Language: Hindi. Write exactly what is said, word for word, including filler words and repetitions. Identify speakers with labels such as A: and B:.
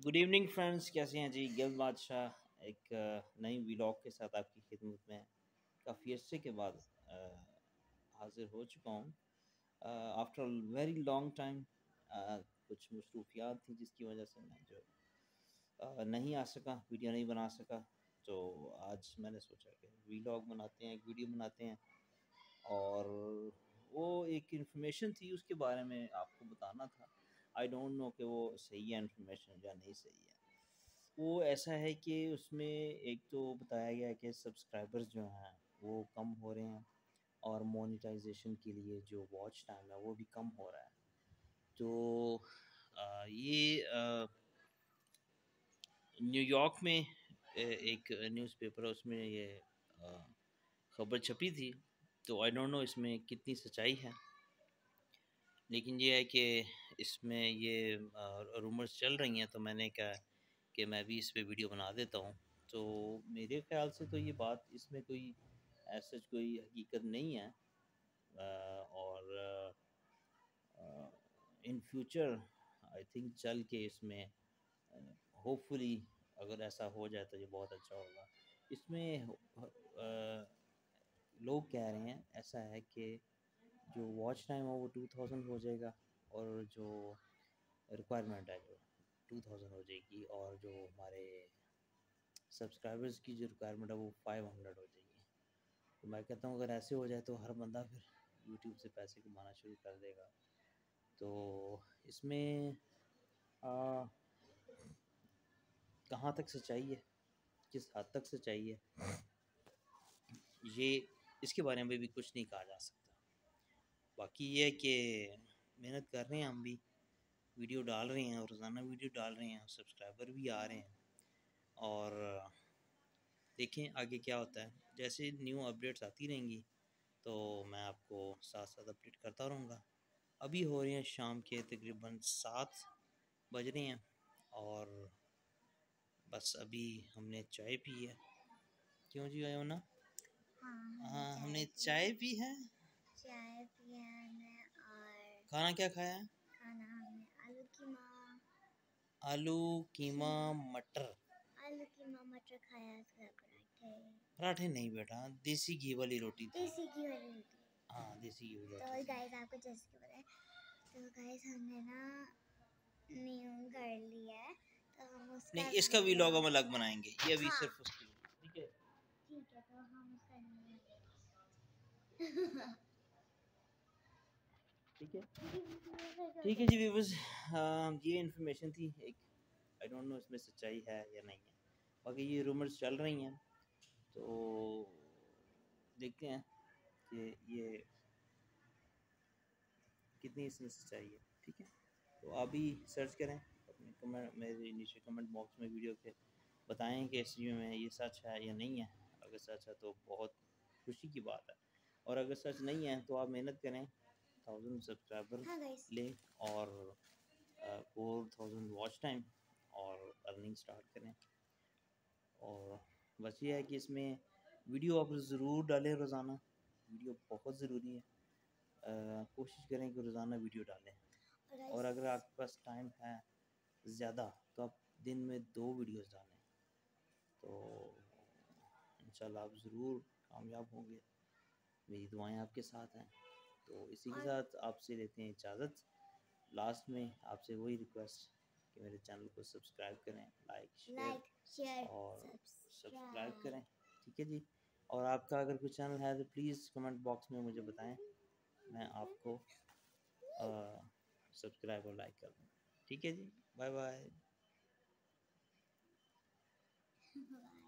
A: गुड इवनिंग फ्रेंड्स, कैसे हैं जी। गिल बादशाह एक अ, नई व्लॉग के साथ आपकी खिदमत में काफ़ी अरसे के बाद अ, हाजिर हो चुका हूँ आफ्टर वेरी लॉन्ग टाइम। कुछ मसरूफियात थी जिसकी वजह से मैं जो अ, नहीं आ सका, वीडियो नहीं बना सका। तो आज मैंने सोचा कि व्लॉग बनाते हैं, एक वीडियो बनाते हैं और वो एक इन्फॉर्मेशन थी, उसके बारे में आपको बताना था। आई डोंट नो कि वो सही है इन्फॉर्मेशन या नहीं सही है। वो ऐसा है कि उसमें एक तो बताया गया है कि सब्सक्राइबर्स जो हैं वो कम हो रहे हैं और मोनेटाइजेशन के लिए जो वॉच टाइम है वो भी कम हो रहा है। तो आ, ये आ, न्यूयॉर्क में ए- एक न्यूज़पेपर है, उसमें ये आ, खबर छपी थी। तो आई डोंट नो इसमें कितनी सच्चाई है, लेकिन ये है कि इसमें ये रूमर्स चल रही हैं। तो मैंने कहा कि मैं भी इस पे वीडियो बना देता हूँ। तो मेरे ख्याल से तो ये बात, इसमें कोई ऐसा कोई हकीकत नहीं है। अ, और इन फ्यूचर आई थिंक चल के इसमें होपफुली अगर ऐसा हो जाए तो ये बहुत अच्छा होगा। इसमें अ, लोग कह रहे हैं ऐसा है कि जो वॉच टाइम है वो टू थाउजेंड हो जाएगा और जो रिक्वायरमेंट है जो टू थाउजेंड हो जाएगी, और जो हमारे सब्सक्राइबर्स की जो रिक्वायरमेंट है वो फाइव हंड्रेड हो जाएगी। तो मैं कहता हूँ अगर ऐसे हो जाए तो हर बंदा फिर यूट्यूब से पैसे कमाना शुरू कर देगा। तो इसमें आ, कहाँ तक सच्चाई है, किस हद तक सच्चाई है, ये इसके बारे में भी कुछ नहीं कहा जा सकता। बाकी ये है कि मेहनत कर रहे हैं, हम भी वीडियो डाल रहे हैं और रोज़ाना वीडियो डाल रहे हैं, सब्सक्राइबर भी आ रहे हैं। और देखें आगे क्या होता है। जैसे न्यू अपडेट्स आती रहेंगी तो मैं आपको साथ साथ अपडेट करता रहूँगा। अभी हो रही हैं शाम के तकरीबन सात बज रहे हैं और बस अभी हमने चाय पी है। क्यों जी आयो ना?
B: हाँ,
A: हाँ, हमने
B: चाय
A: चाय पी है।
B: चाय पिया हमने। और
A: खाना क्या खाया है?
B: खाना हमने आलू कीमा
A: आलू कीमा मटर।
B: आलू कीमा मटर खाया, उसके साथ पराठे।
A: पराठे नहीं बेटा, देसी घी वाली रोटी थी।
B: देसी घी वाली रोटी।
A: हाँ, देसी घी वाली
B: तो
A: रोटी थी।
B: गाइस आपको जैसे कि पता है, तो गाइस हमने ना न्यू घर लिया है, तो हम उसका
A: नहीं, इसका व्लॉग हम अलग बनाएंगे, ये अभी
B: हाँ
A: सिर्फ उसकी। ठीक है,
B: ठीक है, तो हम उसका न्यू
A: ठीक है, ठीक है जी व्यूअर्स। ये इन्फॉर्मेशन थी एक, आई डोंट नो इसमें सच्चाई है या नहीं है। बाकी ये रूमर्स चल रही हैं, तो देखते हैं कि ये कितनी इसमें सच्चाई है। ठीक है, तो आप भी सर्च करें अपने कमेंट, मेरे नीचे कमेंट बॉक्स में वीडियो के बताएं कि इस वीडियो में ये सच है या नहीं है। अगर सच है तो बहुत खुशी की बात है, और अगर सच नहीं है तो आप मेहनत करें, थाउजेंड सब्सक्राइबर
B: हाँ गाइस,
A: लें और फोर थाउजेंड वॉच टाइम और अर्निंग स्टार्ट करें। और बस ये है कि इसमें वीडियो आप ज़रूर डालें रोज़ाना, वीडियो बहुत ज़रूरी है। अ, कोशिश करें कि रोज़ाना वीडियो डालें।
B: और
A: और
B: गाइस
A: अगर आपके पास टाइम है ज़्यादा तो आप दिन में दो वीडियोस डालें, तो इंशाल्लाह आप ज़रूर कामयाब होंगे। मेरी दुआएं आपके साथ हैं। तो इसी के
B: और
A: साथ आपसे लेते हैं इजाज़त। लास्ट में आपसे वही रिक्वेस्ट कि मेरे चैनल को सब्सक्राइब करें, लाइक शेयर
B: लाइक शेयर
A: और सब्सक्राइब
B: सब्सक्राइब।
A: करें। ठीक है जी। और आपका अगर कोई चैनल है तो प्लीज़ कमेंट बॉक्स में मुझे बताएं, मैं आपको सब्सक्राइब और लाइक कर दूँ। ठीक है जी, बाय बाय।